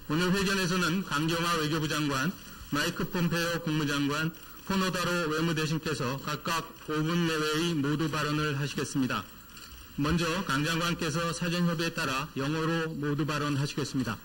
오늘 회견에서는 강경화 외교부 장관, 마이크 폼페이오 국무장관, 호노타로 외무대신께서 각각 5분 내외의 모두 발언을 하시겠습니다. 먼저 강 장관께서 사전협의에 따라 영어로 모두 발언하시겠습니다.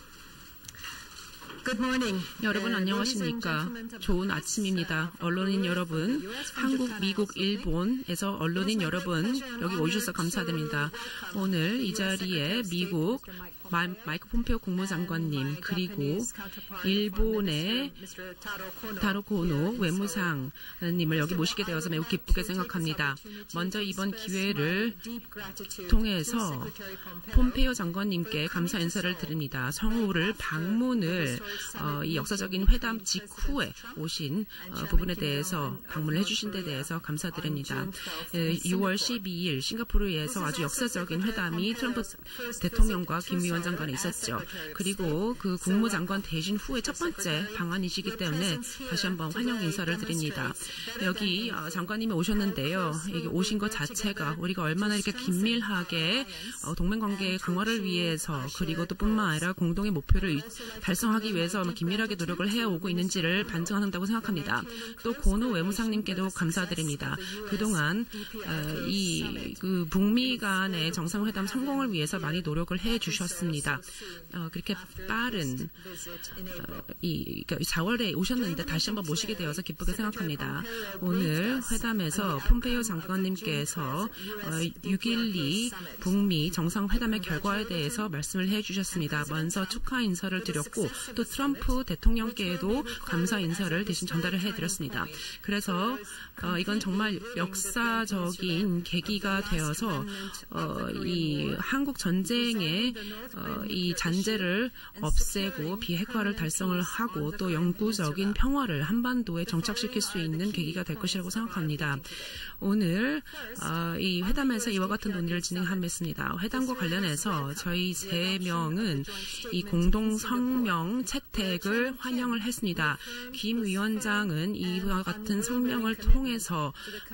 여러분 안녕하십니까? 좋은 아침입니다. 언론인 여러분, 한국, 미국, 일본에서 언론인 여러분 여기 오셔서 감사드립니다. 오늘 이 자리에 미국 마이크 폼페이오 국무장관님 그리고 일본의 타로 코노 외무상님을 여기 모시게 되어서 매우 기쁘게 생각합니다. 먼저 이번 기회를 통해서 폼페이오 장관님께 감사 인사를 드립니다. 성우를 방문을 이 역사적인 회담 직후에 오신 부분에 대해서 방문을 해주신 데 대해서 감사드립니다. 6월 12일 싱가포르에서 아주 역사적인 회담이 트럼프 대통령과 김 위원장 간에 있었죠. 그리고 그 국무장관 대신 후에 첫 번째 방한이시기 때문에 다시 한번 환영 인사를 드립니다. 여기 장관님이 오셨는데요. 여기 오신 것 자체가 우리가 얼마나 이렇게 긴밀하게 동맹관계의 강화를 위해서 그리고 또 뿐만 아니라 공동의 목표를 달성하기 위해서 긴밀하게 노력을 해오고 있는지를 반증한다고 생각합니다. 또 고노 외무상님께도 감사드립니다. 그동안 그 북미 간의 정상회담 성공을 위해서 많이 노력을 해주셨습니다. 그렇게 빠른 4월에 오셨는데 다시 한번 모시게 되어서 기쁘게 생각합니다. 오늘 회담에서 폼페이오 장관님께서 6.12 북미 정상회담의 결과에 대해서 말씀을 해주셨습니다. 먼저 축하 인사를 드렸고 또 트럼프 대통령께도 감사 인사를 대신 전달을 해드렸습니다. 그래서 이건 정말 역사적인 계기가 되어서 이 한국 전쟁의 이 잔재를 없애고 비핵화를 달성을 하고 또 영구적인 평화를 한반도에 정착시킬 수 있는 계기가 될 것이라고 생각합니다. 오늘 이 회담에서 이와 같은 논의를 진행하겠습니다. 회담과 관련해서 저희 3명은 이 공동 성명 채택을 환영을 했습니다. 김 위원장은 이와 같은 성명을 통해서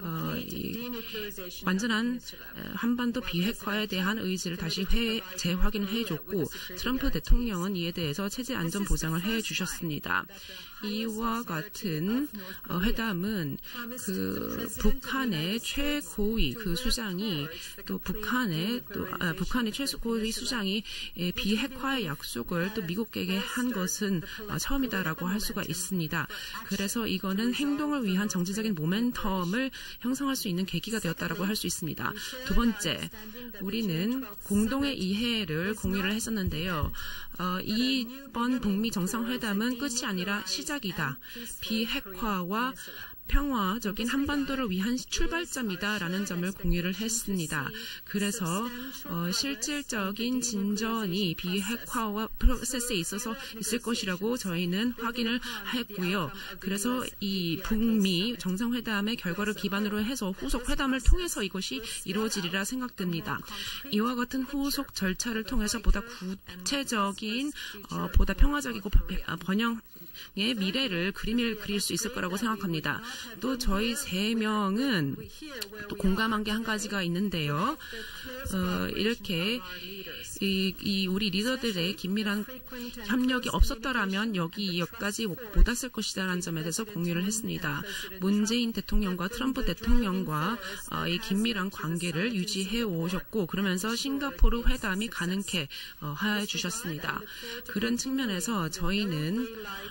완전한 한반도 비핵화에 대한 의지를 다시 재확인을 해줬고 트럼프 대통령은 이에 대해서 체제 안전 보장을 해주셨습니다. 이와 같은 회담은 그 북한의 최고위 그 수장이 또 북한의 최고위 수장이 비핵화의 약속을 또 미국에게 한 것은 처음이다라고 할 수가 있습니다. 그래서 이거는 행동을 위한 정치적인 모멘텀을 형성할 수 있는 계기가 되었다라고 할 수 있습니다. 두 번째, 우리는 공동의 이해를 공유를 했었는데요. 이번 북미 정상회담은 끝이 아니라 시작이다. 비핵화와 평화적인 한반도를 위한 출발점이다라는 점을 공유를 했습니다. 그래서 실질적인 진전이 비핵화와 프로세스에 있어서 있을 것이라고 저희는 확인을 했고요. 그래서 이 북미 정상회담의 결과를 기반으로 해서 후속 회담을 통해서 이것이 이루어지리라 생각됩니다. 이와 같은 후속 절차를 통해서 보다 구체적인 보다 평화적이고 번영의 미래를 그림을 그릴 수 있을 거라고 생각합니다. 또 저희 3명은 또 공감한 게 한 가지가 있는데요. 이렇게 우리 리더들의 긴밀한 협력이 없었더라면 여기까지 못 왔을 것이라는 점에 대해서 공유를 했습니다. 문재인 대통령과 트럼프 대통령과 이 긴밀한 관계를 유지해 오셨고 그러면서 싱가포르 회담이 가능케 해주셨습니다. 그런 측면에서 저희는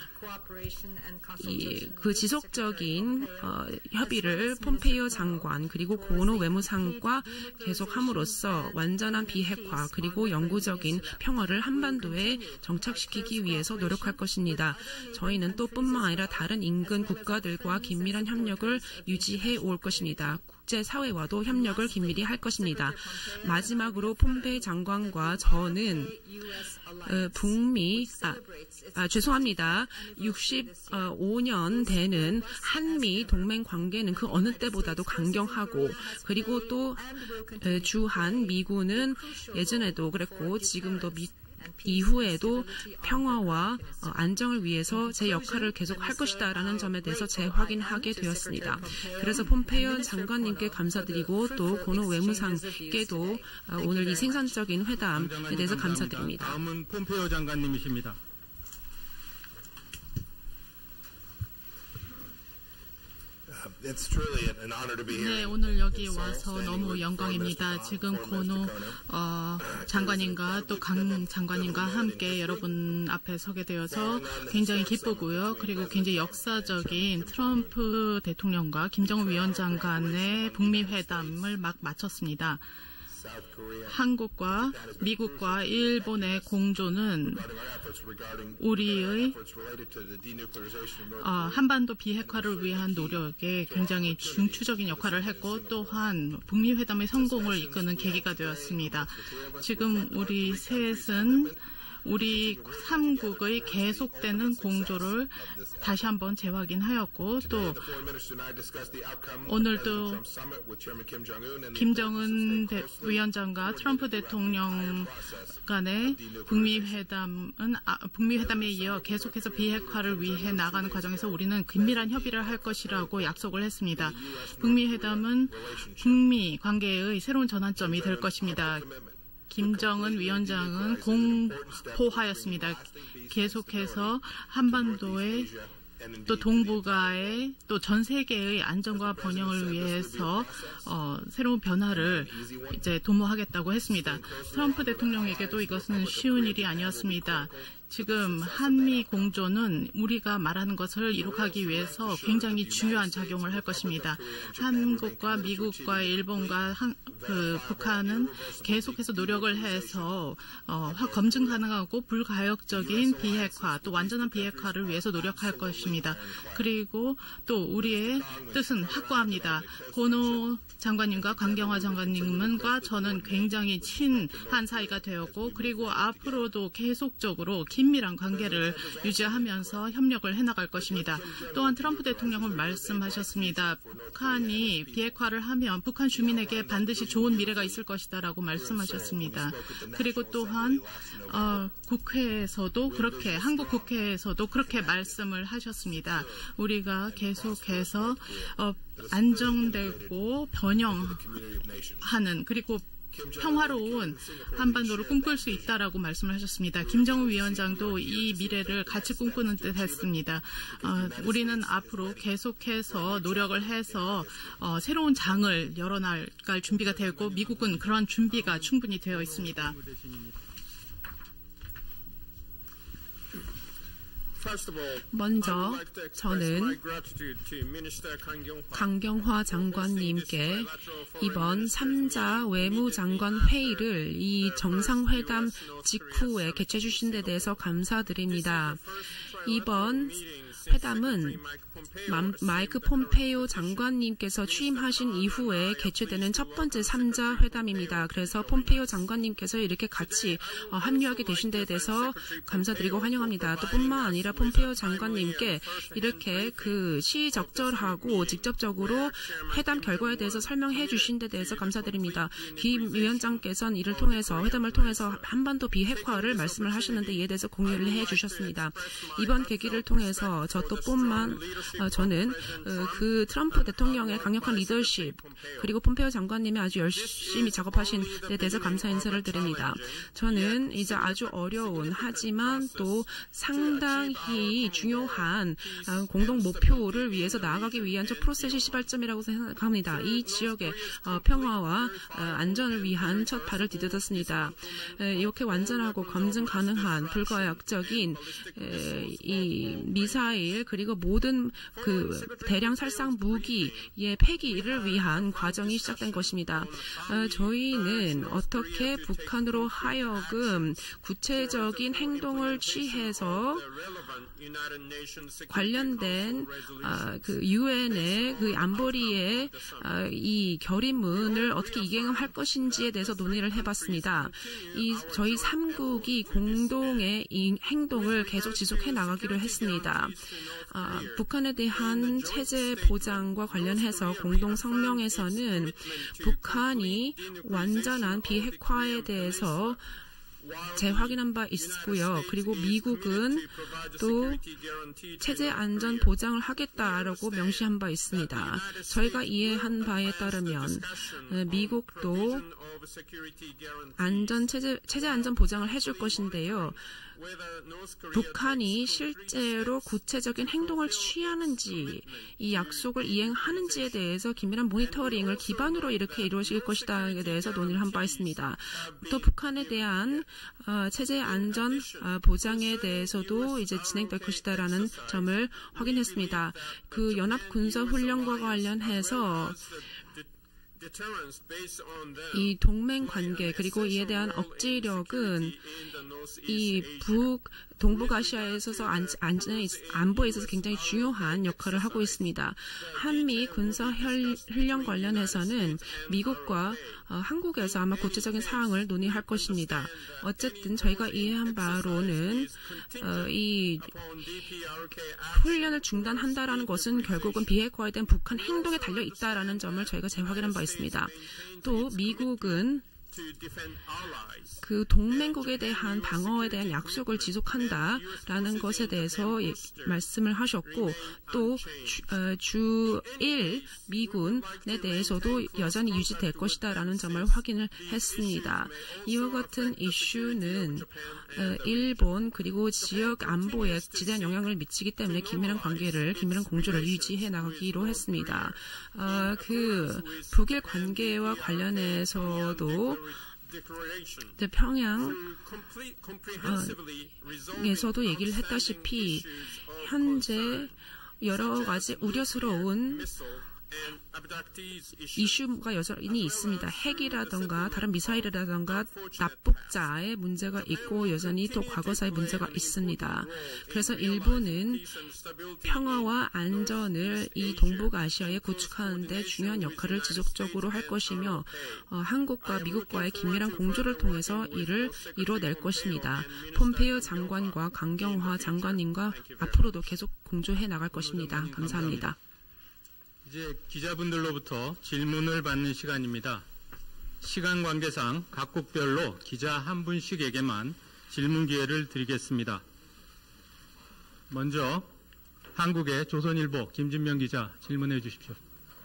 그 지속적인 협의를 폼페이오 장관 그리고 고노 외무상과 계속함으로써 완전한 비핵화 그리고 영구적인 평화를 한반도에 정착시키기 위해서 노력할 것입니다. 저희는 또 뿐만 아니라 다른 인근 국가들과 긴밀한 협력을 유지해 올 것입니다. 국제사회와도 협력을 긴밀히 할 것입니다. 마지막으로 폼페이오 장관과 저는 죄송합니다. 65년 되는 한미 동맹 관계는 그 어느 때보다도 강경하고 그리고 또 주한 미군은 예전에도 그랬고 지금도 이후에도 평화와 안정을 위해서 제 역할을 계속 할 것이다라는 점에 대해서 재확인하게 되었습니다. 그래서 폼페이오 장관님께 감사드리고 또 고노 외무상께도 오늘 이 생산적인 회담에 대해서 감사드립니다. 다음은 폼페이오 장관님이십니다. 네, 오늘 여기 와서 너무 영광입니다. 지금 고노 장관님과 또 강 장관님과 함께 여러분 앞에 서게 되어서 굉장히 기쁘고요. 그리고 굉장히 역사적인 트럼프 대통령과 김정은 위원장 간의 북미 회담을 막 마쳤습니다. 한국과 미국과 일본의 공조는 우리의 한반도 비핵화를 위한 노력에 굉장히 중추적인 역할을 했고 또한 북미 회담의 성공을 이끄는 계기가 되었습니다. 지금 우리 셋은 우리 3국의 계속되는 공조를 다시 한번 재확인하였고 또 오늘도 김정은 위원장과 트럼프 대통령 간의 북미 회담에 이어 계속해서 비핵화를 위해 나가는 과정에서 우리는 긴밀한 협의를 할 것이라고 약속을 했습니다. 북미 회담은 북미 관계의 새로운 전환점이 될 것입니다. 김정은 위원장은 공포하였습니다. 계속해서 한반도의 또 동북아의 또 전 세계의 안정과 번영을 위해서 새로운 변화를 이제 도모하겠다고 했습니다. 트럼프 대통령에게도 이것은 쉬운 일이 아니었습니다. 지금 한미 공조는 우리가 말하는 것을 이룩하기 위해서 굉장히 중요한 작용을 할 것입니다. 한국과 미국과 일본과 북한은 계속해서 노력을 해서 검증 가능하고 불가역적인 비핵화 또 완전한 비핵화를 위해서 노력할 것입니다. 그리고 또 우리의 뜻은 확고합니다. 고노 장관님과 강경화 장관님과 저는 굉장히 친한 사이가 되었고 그리고 앞으로도 계속적으로 긴밀한 관계를 유지하면서 협력을 해나갈 것입니다. 또한 트럼프 대통령은 말씀하셨습니다. 북한이 비핵화를 하면 북한 주민에게 반드시 좋은 미래가 있을 것이다라고 말씀하셨습니다. 그리고 또한 국회에서도 그렇게 한국 국회에서도 그렇게 말씀을 하셨습니다. 우리가 계속해서 안정되고 번영하는 그리고 평화로운 한반도를 꿈꿀 수 있다라고 말씀을 하셨습니다. 김정은 위원장도 이 미래를 같이 꿈꾸는 듯 했습니다. 우리는 앞으로 계속해서 노력을 해서 새로운 장을 열어나갈 준비가 되었고 미국은 그러한 준비가 충분히 되어 있습니다. 먼저 저는 강경화 장관님께 이번 3자 외무장관 회의를 이 정상회담 직후에 개최해 주신 데 대해서 감사드립니다. 이번 회담은 마이크 폼페이오 장관님께서 취임하신 이후에 개최되는 첫 번째 3자 회담입니다. 그래서 폼페이오 장관님께서 이렇게 같이 합류하게 되신 데에 대해서 감사드리고 환영합니다. 또 뿐만 아니라 폼페이오 장관님께 이렇게 시적절하고 직접적으로 회담 결과에 대해서 설명해 주신 데 대해서 감사드립니다. 김 위원장께서는 이를 통해서 회담을 통해서 한반도 비핵화를 말씀을 하셨는데 이에 대해서 공유를 해 주셨습니다. 이번 계기를 통해서 저는 트럼프 대통령의 강력한 리더십 그리고 폼페이오 장관님이 아주 열심히 작업하신 데 대해서 감사 인사를 드립니다. 저는 이제 아주 어려운 하지만 또 상당히 중요한 공동 목표를 위해서 나아가기 위한 첫 프로세스의 시발점이라고 생각합니다. 이 지역의 평화와 안전을 위한 첫 발을 디뎠습니다. 이렇게 완전하고 검증 가능한 불가역적인 이 미사일 그리고 모든 대량 살상 무기의 폐기를 위한 과정이 시작된 것입니다. 저희는 어떻게 북한으로 하여금 구체적인 행동을 취해서 관련된 유엔의 안보리의 이 결의문을 어떻게 이행할 것인지에 대해서 논의를 해봤습니다. 저희 3국이 공동의 이 행동을 계속 지속해 나가기로 했습니다. 북한에 대한 체제 보장과 관련해서 공동 성명에서는 북한이 완전한 비핵화에 대해서 재확인한 바 있고요. 그리고 미국은 또 체제 안전 보장을 하겠다라고 명시한 바 있습니다. 저희가 이해한 바에 따르면 미국도 체제 안전 보장을 해줄 것인데요. 북한이 실제로 구체적인 행동을 취하는지 이 약속을 이행하는지에 대해서 긴밀한 모니터링을 기반으로 이렇게 이루어질 것이다에 대해서 논의를 한 바 있습니다. 또 북한에 대한 체제 안전 보장에 대해서도 이제 진행될 것이다라는 점을 확인했습니다. 그 연합 군사 훈련과 관련해서 이 동맹 관계 그리고 이에 대한 억지력은 이 동북아시아에 있어서 안보에 있어서 굉장히 중요한 역할을 하고 있습니다. 한미 군사 훈련 관련해서는 미국과 한국에서 아마 구체적인 사항을 논의할 것입니다. 어쨌든 저희가 이해한 바로는 이 훈련을 중단한다라는 것은 결국은 비핵화에 대한 북한 행동에 달려 있다라는 점을 저희가 재확인한 바 있습니다. 또 미국은 그 동맹국에 대한 방어에 대한 약속을 지속한다라는 것에 대해서 말씀을 하셨고 또 주1 미군에 대해서도 여전히 유지될 것이다라는 점을 확인을 했습니다. 이와 같은 이슈는 일본 그리고 지역 안보에 지대한 영향을 미치기 때문에 긴밀한 공조를 유지해 나가기로 했습니다. 그 북일 관계와 관련해서도 평양에서도 얘기를 했다시피 현재 여러 가지 우려스러운 이슈가 여전히 있습니다. 핵이라던가 다른 미사일이라던가 납북자의 문제가 있고 여전히 또 과거사의 문제가 있습니다. 그래서 일본은 평화와 안전을 이 동북아시아에 구축하는 데 중요한 역할을 지속적으로 할 것이며 한국과 미국과의 긴밀한 공조를 통해서 이를 이뤄낼 것입니다. 폼페이오 장관과 강경화 장관님과 앞으로도 계속 공조해 나갈 것입니다. 감사합니다. 이제 기자분들로부터 질문을 받는 시간입니다. 시간 관계상 각국별로 기자 한 분씩에게만 질문 기회를 드리겠습니다. 먼저 한국의 조선일보 김진명 기자 질문해 주십시오.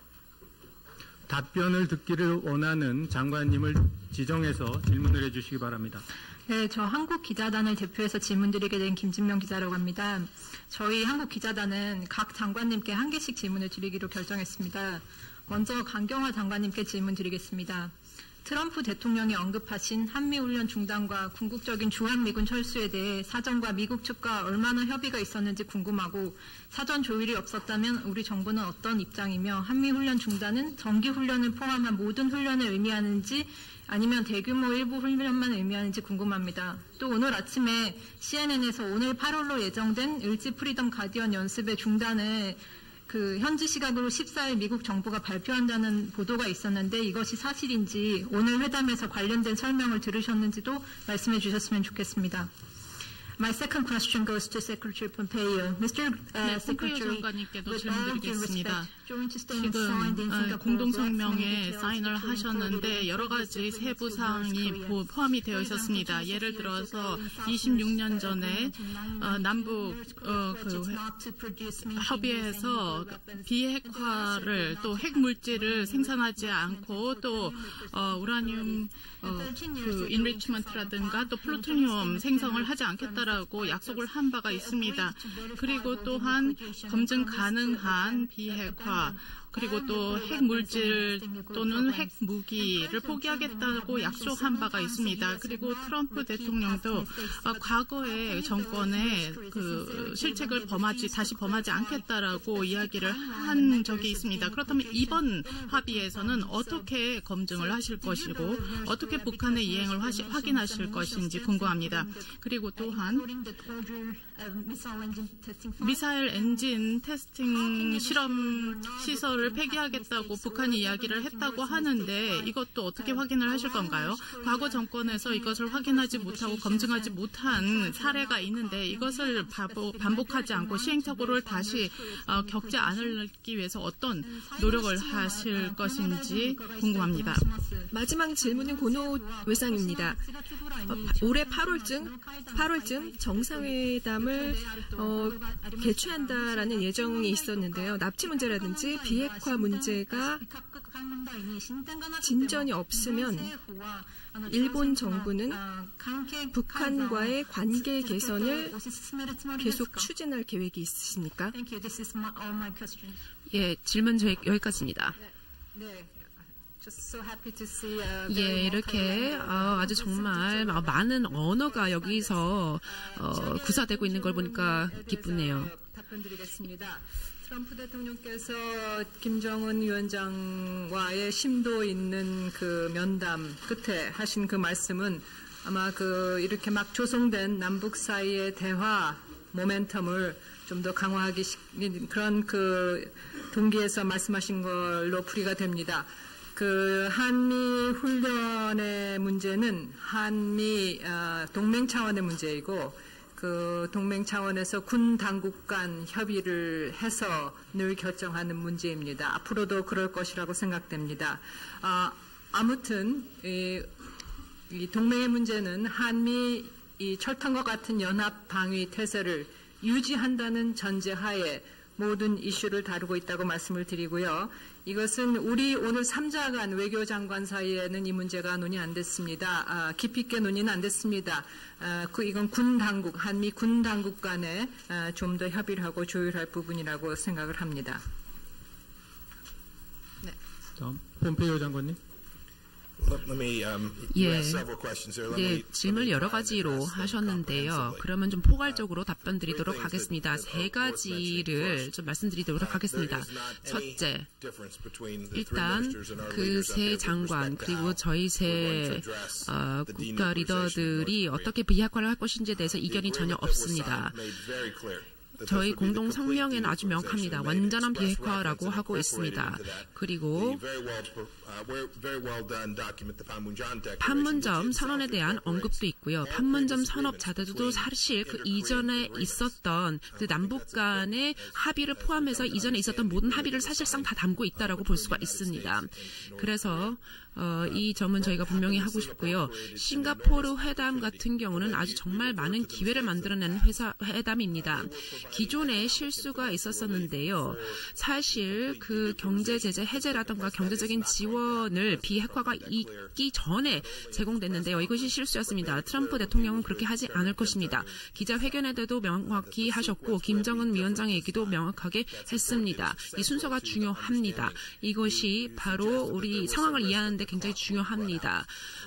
답변을 듣기를 원하는 장관님을 지정해서 질문을 해 주시기 바랍니다. 네, 저 한국 기자단을 대표해서 질문드리게 된 김진명 기자라고 합니다. 저희 한국 기자단은 각 장관님께 한 개씩 질문을 드리기로 결정했습니다. 먼저 강경화 장관님께 질문 드리겠습니다. 트럼프 대통령이 언급하신 한미훈련 중단과 궁극적인 주한미군 철수에 대해 사정과 미국 측과 얼마나 협의가 있었는지 궁금하고 사전 조율이 없었다면 우리 정부는 어떤 입장이며 한미훈련 중단은 정기훈련을 포함한 모든 훈련을 의미하는지 아니면 대규모 일부 훈련만 의미하는지 궁금합니다. 또 오늘 아침에 CNN에서 오늘 8월로 예정된 을지 프리덤 가디언 연습의 중단을 현지 시각으로 14일 미국 정부가 발표한다는 보도가 있었는데 이것이 사실인지 오늘 회담에서 관련된 설명을 들으셨는지도 말씀해 주셨으면 좋겠습니다. My second question goes to Secretary Pompeo. Mr. Secretary, 장관님께도 with all due 질문드리겠습니다. respect, joint statement signed in 지금 Singapore 공동성명에 사인을 하셨는데 여러 가지 세부 사항이 포함이 되어 있었습니다. 예를 들어서 26년 전에 남북 협의에서 비핵화를 또 핵물질을 생산하지 않고 또 우라늄 인리치먼트라든가 또 플루토늄 생성을 하지 않겠다라고 약속을 한 바가 있습니다. 그리고 또한 검증 가능한 비핵화 그리고 또 핵물질 또는 핵무기를 포기하겠다고 약속한 바가 있습니다. 그리고 트럼프 대통령도 과거의 정권의 실책을 다시 범하지 않겠다라고 이야기를 한 적이 있습니다. 그렇다면 이번 합의에서는 어떻게 검증을 하실 것이고 어떻게 북한의 이행을 확인하실 것인지 궁금합니다. 그리고 또한 미사일 엔진 테스팅 실험 시설을 비핵화를 폐기하겠다고 북한이 이야기를 했다고 하는데 이것도 어떻게 확인을 하실 건가요? 과거 정권에서 이것을 확인하지 못하고 검증하지 못한 사례가 있는데 이것을 반복하지 않고 시행착오를 다시 겪지 않기 위해서 어떤 노력을 하실 것인지 궁금합니다. 마지막 질문은 고노 외상입니다. 올해 8월쯤 정상회담을 개최한다라는 예정이 있었는데요. 납치 문제라든지 비핵화 문제가 진전이 없으면 일본 정부는 북한과의 관계 개선을 계속 추진할 계획이 있으십니까? 예, 질문 여기까지입니다. 예, 이렇게 아주 정말 많은 언어가 여기서 구사되고 있는 걸 보니까 기쁘네요. 답변드리겠습니다. 트럼프 대통령께서 김정은 위원장과의 심도 있는 그 면담 끝에 하신 그 말씀은 아마 이렇게 막 조성된 남북 사이의 대화 모멘텀을 좀 더 강화하기 그런 그 동기에서 말씀하신 걸로 풀이가 됩니다. 그 한미 훈련의 문제는 한미 동맹 차원의 문제이고 그 동맹 차원에서 군 당국 간 협의를 해서 늘 결정하는 문제입니다. 앞으로도 그럴 것이라고 생각됩니다. 아무튼 이 동맹의 문제는 한미 이 철통과 같은 연합 방위 태세를 유지한다는 전제하에 모든 이슈를 다루고 있다고 말씀을 드리고요. 이것은 우리 오늘 3자 간 외교장관 사이에는 이 문제가 논의 안 됐습니다. 깊이 있게 논의는 안 됐습니다. 이건 군 당국, 한미 군 당국 간에 좀 더 협의를 하고 조율할 부분이라고 생각을 합니다. 네. 다음 폼페이오 장관님. 예, 네, 질문을 여러 가지로 하셨는데요. 그러면 좀 포괄적으로 답변드리도록 하겠습니다. 세 가지를 좀 말씀드리도록 하겠습니다. 첫째, 일단 그 세 장관 그리고 저희 세 국가 리더들이 어떻게 비핵화를 할 것인지에 대해서 이견이 전혀 없습니다. 저희 공동 성명에는 아주 명확합니다. 완전한 비핵화라고 하고 있습니다. 그리고 판문점 선언에 대한 언급도 있고요. 판문점 선언 자체도 사실 그 이전에 있었던 그 남북 간의 합의를 포함해서 이전에 있었던 모든 합의를 사실상 다 담고 있다라고 볼 수가 있습니다. 그래서 이 점은 저희가 분명히 하고 싶고요. 싱가포르 회담 같은 경우는 아주 정말 많은 기회를 만들어내는 회담입니다. 기존에 실수가 있었었는데요. 사실 그 경제 제재 해제라든가 경제적인 지원을 비핵화가 있기 전에 제공됐는데요. 이것이 실수였습니다. 트럼프 대통령은 그렇게 하지 않을 것입니다. 기자회견에도 명확히 하셨고 김정은 위원장의 얘기도 명확하게 했습니다. 이 순서가 중요합니다. 이것이 바로 우리 상황을 이해하는 데 굉장히 중요합니다.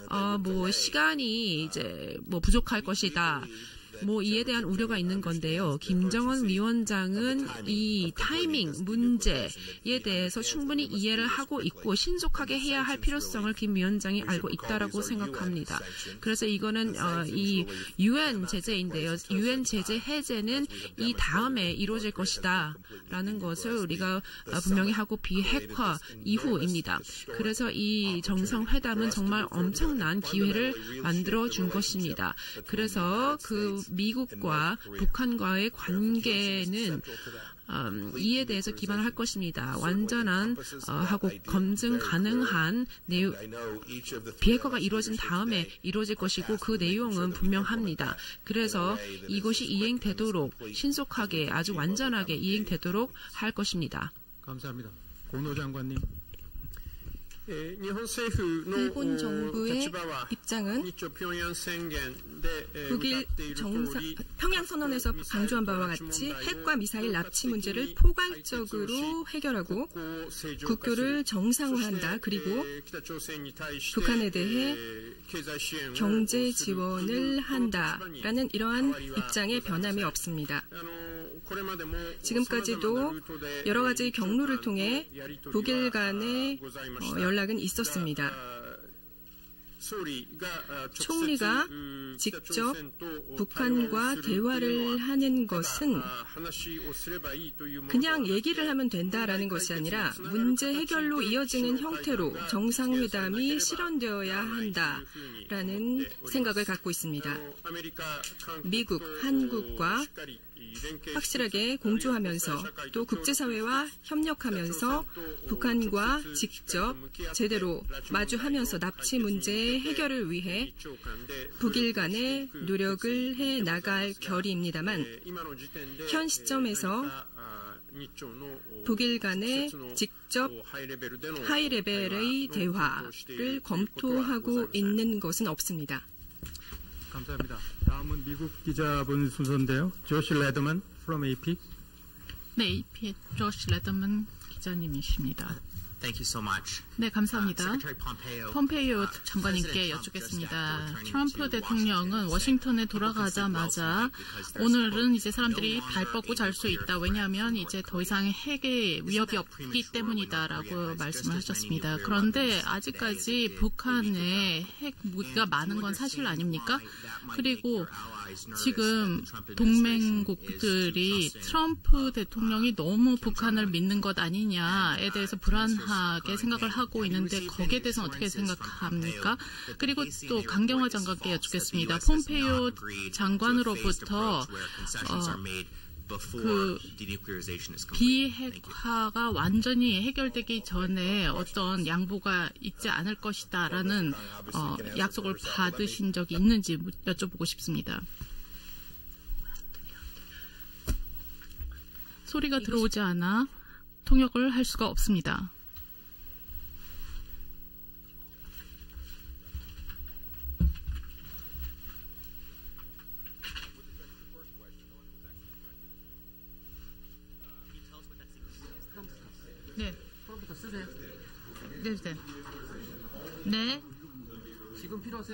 시간이 이제 부족할 것이다. 이에 대한 우려가 있는 건데요. 김정은 위원장은 이 타이밍 문제에 대해서 충분히 이해를 하고 있고 신속하게 해야 할 필요성을 김 위원장이 알고 있다라고 생각합니다. 그래서 이거는 이 UN 제재인데요. UN 제재 해제는 이 다음에 이루어질 것이다 라는 것을 우리가 분명히 하고 비핵화 이후입니다. 그래서 이 정상회담은 정말 엄청난 기회를 만들어준 것입니다. 그래서 그 미국과 북한과의 관계는 이에 대해서 기반을 할 것입니다. 완전한 하고 검증 가능한 비핵화가 이루어진 다음에 이루어질 것이고 그 내용은 분명합니다. 그래서 이것이 이행되도록 신속하게 아주 완전하게 이행되도록 할 것입니다. 감사합니다. 고노 장관님. 일본 정부의 입장은 북일 평양선언에서 강조한 바와 같이 핵과 미사일 납치 문제를 포괄적으로 해결하고 국교를 정상화한다. 그리고 북한에 대해 경제 지원을 한다라는 이러한 입장에 변함이 없습니다. 지금까지도 여러 가지 경로를 통해 북일 간의 연락은 있었습니다. 총리가 직접 북한과 대화를 하는 것은 그냥 얘기를 하면 된다라는 것이 아니라 문제 해결로 이어지는 형태로 정상회담이 실현되어야 한다라는 생각을 갖고 있습니다. 미국, 한국과 확실하게 공조하면서 또 국제사회와 협력하면서 북한과 직접 제대로 마주하면서 납치 문제의 해결을 위해 북일 간의 노력을 해 나갈 결의입니다만 현 시점에서 북일 간의 직접 하이레벨의 대화를 검토하고 있는 것은 없습니다. 감사합니다. 다음은 미국 기자분 순서인데요. 조시 레더먼 from AP. 네, AP의 조시 레더먼 기자님이십니다. Thank you so much. 네, 감사합니다. 폼페이오 장관님께 여쭙겠습니다. 트럼프 대통령은 워싱턴에 돌아가자마자 오늘은 이제 사람들이 발 뻗고 잘 수 있다. 왜냐하면 이제 더 이상 핵의 위협이 없기 때문이다라고 말씀을 하셨습니다. 그런데 아직까지 북한에 핵 무기가 많은 건 사실 아닙니까? 그리고 지금 동맹국들이 트럼프 대통령이 너무 북한을 믿는 것 아니냐에 대해서 불안하게 생각을 하고 있는데 거기에 대해서는 어떻게 생각합니까? 그리고 또 강경화 장관께 여쭙겠습니다. 폼페이오 장관으로부터 그 비핵화가 완전히 해결되기 전에 어떤 양보가 있지 않을 것이다라는 약속을 받으신 적이 있는지 여쭤보고 싶습니다. 소리가 들어오지 않아 통역을 할 수가 없습니다. 네. 처음부터 쓰세요. 네. 네. 지금 필요하세요?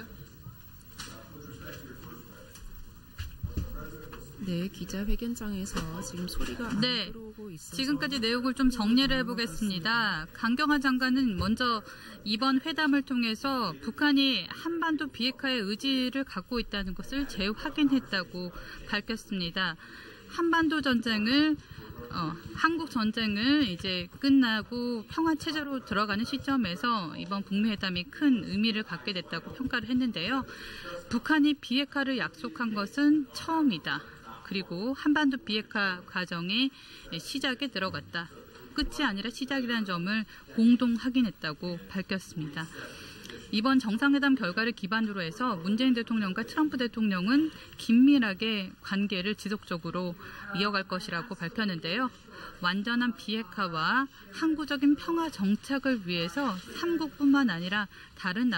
네, 기자회견장에서 지금 소리가 안 들어오고 있어서 지금까지 내용을 좀 정리를 해보겠습니다. 강경화 장관은 먼저 이번 회담을 통해서 북한이 한반도 비핵화의 의지를 갖고 있다는 것을 재확인했다고 밝혔습니다. 한반도 전쟁을 한국 전쟁을 이제 끝나고 평화 체제로 들어가는 시점에서 이번 북미 회담이 큰 의미를 갖게 됐다고 평가를 했는데요. 북한이 비핵화를 약속한 것은 처음이다. 그리고 한반도 비핵화 과정의 시작에 들어갔다. 끝이 아니라 시작이라는 점을 공동 확인했다고 밝혔습니다. 이번 정상회담 결과를 기반으로 해서 문재인 대통령과 트럼프 대통령은 긴밀하게 관계를 지속적으로 이어갈 것이라고 밝혔는데요. 완전한 비핵화와 항구적인 평화 정착을 위해서 3국뿐만 아니라 다른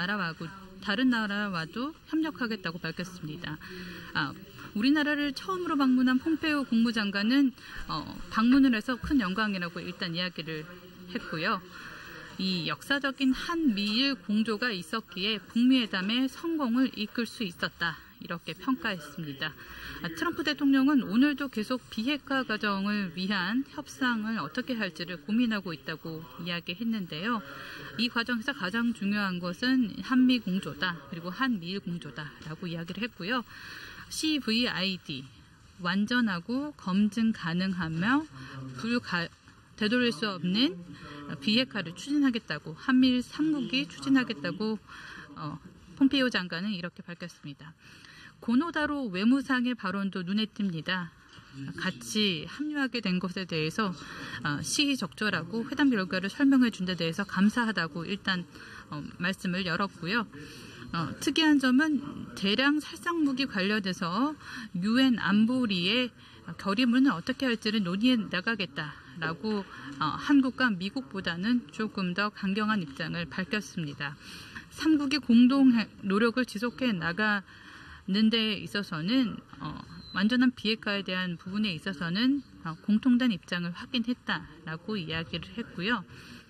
나라와도 협력하겠다고 밝혔습니다. 우리나라를 처음으로 방문한 폼페이오 국무장관은 방문을 해서 큰 영광이라고 일단 이야기를 했고요. 이 역사적인 한미일 공조가 있었기에 북미 회담의 성공을 이끌 수 있었다. 이렇게 평가했습니다. 트럼프 대통령은 오늘도 계속 비핵화 과정을 위한 협상을 어떻게 할지를 고민하고 있다고 이야기했는데요. 이 과정에서 가장 중요한 것은 한미 공조다. 그리고 한미일 공조다라고 이야기를 했고요. CVID, 완전하고 검증 가능하며 되돌릴 수 없는 비핵화를 추진하겠다고, 한미일 3국이 추진하겠다고 폼페이오 장관은 이렇게 밝혔습니다. 고노다로 외무상의 발언도 눈에 띕니다. 같이 합류하게 된 것에 대해서 시의적절하고 회담 결과를 설명해 준 데 대해서 감사하다고 일단 말씀을 열었고요. 특이한 점은 대량 살상무기 관련해서 유엔 안보리의 결의문을 어떻게 할지를 논의해 나가겠다라고 한국과 미국보다는 조금 더 강경한 입장을 밝혔습니다. 3국이 공동 노력을 지속해 나가는 데 있어서는 완전한 비핵화에 대한 부분에 있어서는 공통된 입장을 확인했다라고 이야기를 했고요.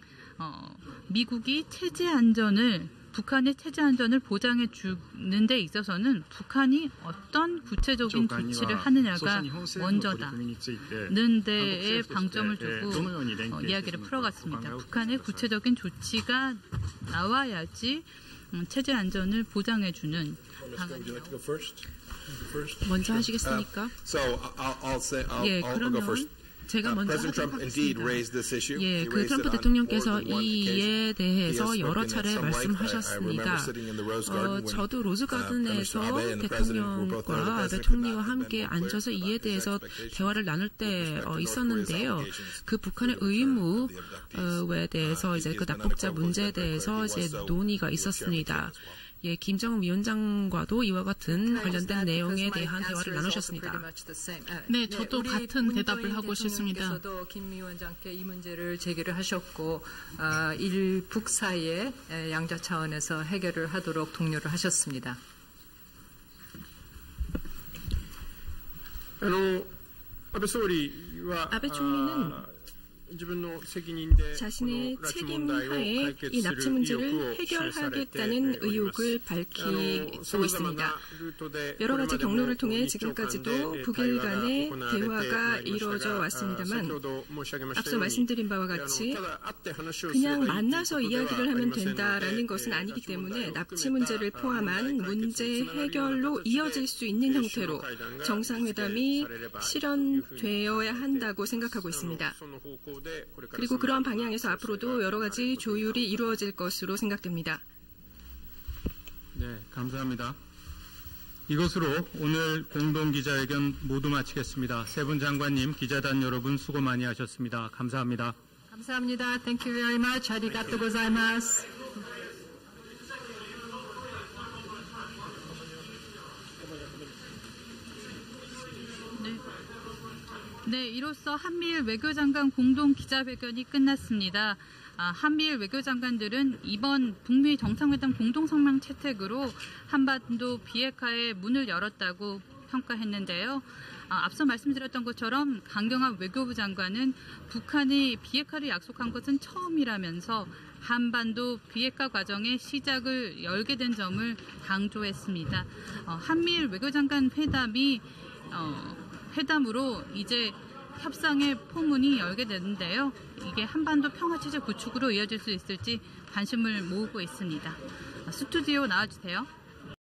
미국이 북한의 체제 안전을 보장해 주는 데 있어서는 북한이 어떤 구체적인 조치를 하느냐가 먼저다는 데에 방점을 두고 이야기를 풀어갔습니다. 북한의 구체적인 조치가 나와야지 체제 안전을 보장해주는 방안이에요. 먼저 하시겠습니까? 예, 그러면 제가 먼저 하도록 하겠습니다. 예, 그 트럼프 대통령께서 이에 대해서 여러 차례 말씀하셨습니다. 저도 로즈가든에서 대통령과 아베 총리와 함께 앉아서 이에 대해서 대화를 나눌 때 있었는데요. 그 북한의 의무에 대해서 이제 그 납북자 문제에 대해서 이제 논의가 있었습니다. 예, 김정은 위원장과도 이와 같은 관련된 내용에 대한 대화를 나누셨습니다. 네, 저도 같은 대답을 하고 싶습니다. 저도 김 위원장께 이 문제를 제기를 하셨고 일북 사이에 양자 차원에서 해결을 하도록 독려를 하셨습니다. 아베 총리는 자신의 책임하에 이 납치 문제를 해결하겠다는 의욕을 밝히고 있습니다. 여러 가지 경로를 통해 지금까지도 북일 간의 대화가 이루어져 왔습니다만 앞서 말씀드린 바와 같이 그냥 만나서 이야기를 하면 된다라는 것은 아니기 때문에 납치 문제를 포함한 문제 해결로 이어질 수 있는 형태로 정상회담이 실현되어야 한다고 생각하고 있습니다. 그리고 그러한 방향에서 앞으로도 여러 가지 조율이 이루어질 것으로 생각됩니다. 네, 감사합니다. 이것으로 오늘 공동기자회견 모두 마치겠습니다. 세 분 장관님, 기자단 여러분 수고 많이 하셨습니다. 감사합니다. 감사합니다. Thank you very much. 아리가또 고자이마스. 네, 이로써 한미일 외교장관 공동 기자회견이 끝났습니다. 한미일 외교장관들은 이번 북미 정상회담 공동성명 채택으로 한반도 비핵화의 문을 열었다고 평가했는데요. 앞서 말씀드렸던 것처럼 강경화 외교부 장관은 북한이 비핵화를 약속한 것은 처음이라면서 한반도 비핵화 과정의 시작을 열게 된 점을 강조했습니다. 한미일 외교장관 회담으로 이제 협상의 포문이 열게 되는데요. 이게 한반도 평화체제 구축으로 이어질 수 있을지 관심을 모으고 있습니다. 스튜디오 나와주세요.